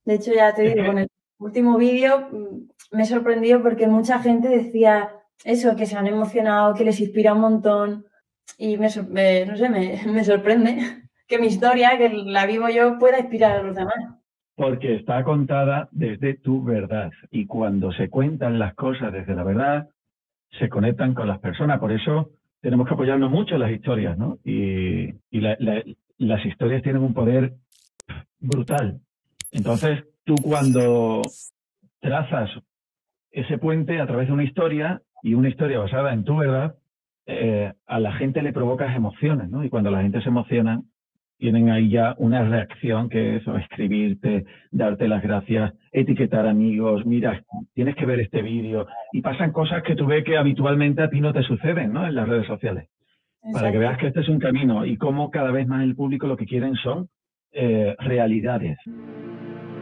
De hecho, ya te Es digo, con que el último vídeo me sorprendió porque mucha gente decía eso, que se han emocionado, que les inspira un montón y no sé, me sorprende que mi historia, que la vivo yo, pueda inspirar a los demás. porque está contada desde tu verdad y cuando se cuentan las cosas desde la verdad, se conectan con las personas. Por eso tenemos que apoyarnos mucho en las historias, ¿no? Las historias tienen un poder brutal. Entonces, tú cuando trazas ese puente a través de una historia y una historia basada en tu verdad, a la gente le provocas emociones, ¿no? Y cuando la gente se emociona, tienen ahí ya una reacción que es escribirte, darte las gracias, etiquetar amigos, mira, tienes que ver este vídeo. Y pasan cosas que tú ves que habitualmente a ti no te suceden, ¿no? En las redes sociales. Para que Exacto. veas que este es un camino y cómo cada vez más el público lo que quieren son realidades.